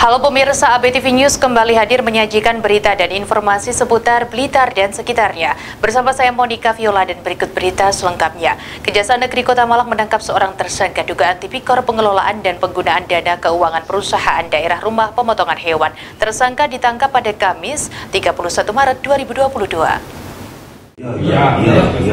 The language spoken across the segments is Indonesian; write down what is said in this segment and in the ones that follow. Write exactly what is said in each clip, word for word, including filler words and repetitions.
Halo pemirsa, A B T V News kembali hadir menyajikan berita dan informasi seputar Blitar dan sekitarnya. Bersama saya Monica Viola dan berikut berita selengkapnya. Kejaksaan Negeri Kota Malang menangkap seorang tersangka dugaan tipikor pengelolaan dan penggunaan dana keuangan perusahaan daerah rumah pemotongan hewan. Tersangka ditangkap pada Kamis tiga puluh satu Maret dua ribu dua puluh dua. Ya, ya, ya.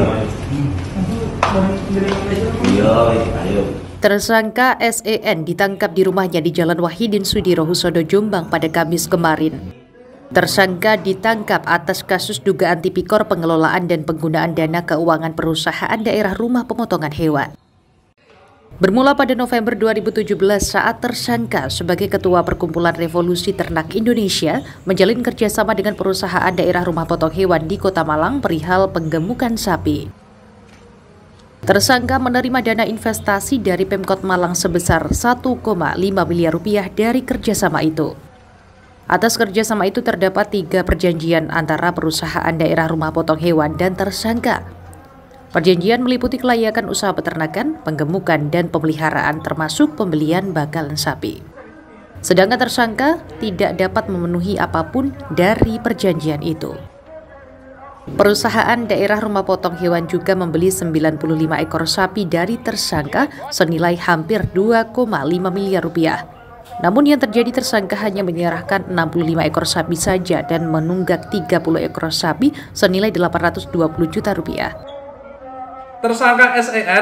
Tersangka S E N ditangkap di rumahnya di Jalan Wahidin Sudirohusodo, Jombang pada Kamis kemarin. Tersangka ditangkap atas kasus dugaan tipikor pengelolaan dan penggunaan dana keuangan perusahaan daerah rumah pemotongan hewan. Bermula pada November dua ribu tujuh belas saat tersangka sebagai Ketua Perkumpulan Revolusi Ternak Indonesia menjalin kerjasama dengan perusahaan daerah rumah potong hewan di Kota Malang perihal penggemukan sapi. Tersangka menerima dana investasi dari Pemkot Malang sebesar satu koma lima miliar rupiah dari kerjasama itu. Atas kerjasama itu terdapat tiga perjanjian antara perusahaan daerah rumah potong hewan dan tersangka. Perjanjian meliputi kelayakan usaha peternakan, penggemukan, dan pemeliharaan termasuk pembelian bakalan sapi. Sedangkan tersangka tidak dapat memenuhi apapun dari perjanjian itu. Perusahaan daerah rumah potong hewan juga membeli sembilan puluh lima ekor sapi dari tersangka senilai hampir dua koma lima miliar rupiah. Namun yang terjadi tersangka hanya menyerahkan enam puluh lima ekor sapi saja dan menunggak tiga puluh ekor sapi senilai delapan ratus dua puluh juta rupiah. Tersangka S E N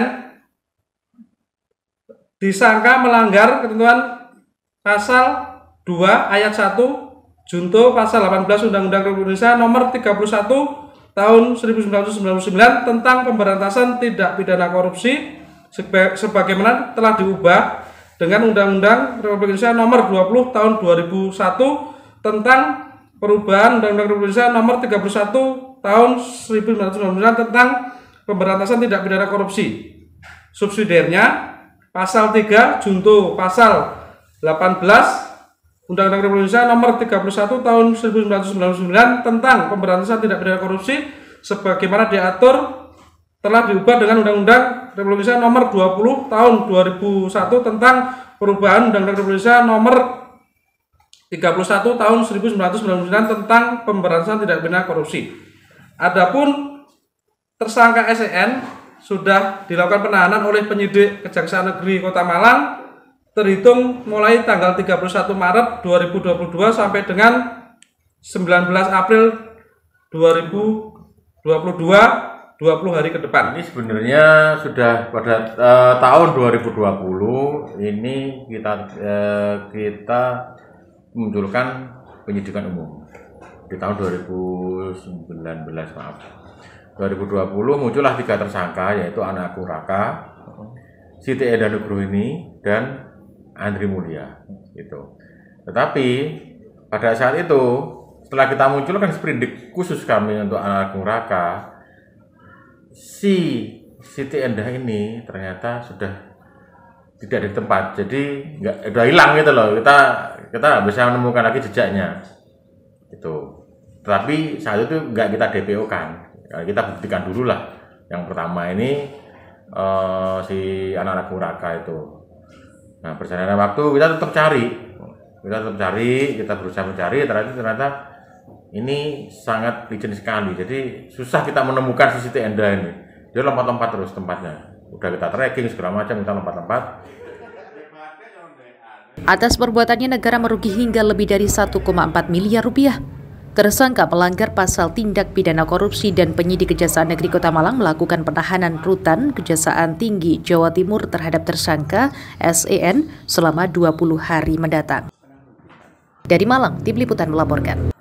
disangka melanggar ketentuan pasal dua ayat satu junto pasal delapan belas Undang-Undang Republik Indonesia nomor tiga puluh satu tahun seribu sembilan ratus sembilan puluh sembilan tentang pemberantasan tindak pidana korupsi sebagaimana telah diubah dengan Undang-Undang Republik Indonesia nomor dua puluh tahun dua ribu satu tentang perubahan Undang-Undang Republik Indonesia nomor tiga puluh satu tahun seribu sembilan ratus sembilan puluh sembilan tentang pemberantasan tindak pidana korupsi. Subsidiarnya pasal tiga junto pasal delapan belas Undang-Undang Republik Indonesia nomor tiga puluh satu tahun seribu sembilan ratus sembilan puluh sembilan tentang pemberantasan tindak pidana korupsi sebagaimana diatur telah diubah dengan Undang-Undang Republik Indonesia nomor dua puluh tahun dua ribu satu tentang perubahan Undang-Undang Republik Indonesia nomor tiga puluh satu tahun seribu sembilan ratus sembilan puluh sembilan tentang pemberantasan tindak pidana korupsi. Adapun tersangka S E N sudah dilakukan penahanan oleh penyidik Kejaksaan Negeri Kota Malang terhitung mulai tanggal tiga puluh satu Maret dua ribu dua puluh dua sampai dengan sembilan belas April dua ribu dua puluh dua, dua puluh hari ke depan. Ini sebenarnya sudah pada uh, tahun dua ribu dua puluh ini kita uh, kita memunculkan penyidikan umum. Di tahun dua ribu sembilan belas maaf. dua ribu dua puluh muncullah tiga tersangka yaitu Anakku Raka, Siti Eda Nugrohini dan Andri Mulia gitu. Tetapi pada saat itu setelah kita munculkan sprindik khusus kami untuk Anakku Raka, si Siti Endah ini ternyata sudah tidak di tempat, jadi nggak udah hilang gitu loh. Kita kita nggak bisa menemukan lagi jejaknya gitu. Tetapi saat itu nggak kita D P O kan, kita buktikan dulu lah. Yang pertama ini uh, si Anakku Raka itu. Nah, perjalanan waktu kita tetap cari, kita tetap cari, kita berusaha mencari, ternyata ternyata ini sangat licin sekali. Jadi susah kita menemukan si Siti Endah ini. Dia lompat-lompat terus tempatnya. Udah kita tracking segala macam, kita lompat-lompat. Atas perbuatannya negara merugi hingga lebih dari satu koma empat miliar rupiah. Tersangka melanggar pasal tindak pidana korupsi dan penyidik Kejaksaan Negeri Kota Malang melakukan penahanan rutan Kejaksaan Tinggi Jawa Timur terhadap tersangka S E N selama dua puluh hari mendatang. Dari Malang, Tim Liputan melaporkan.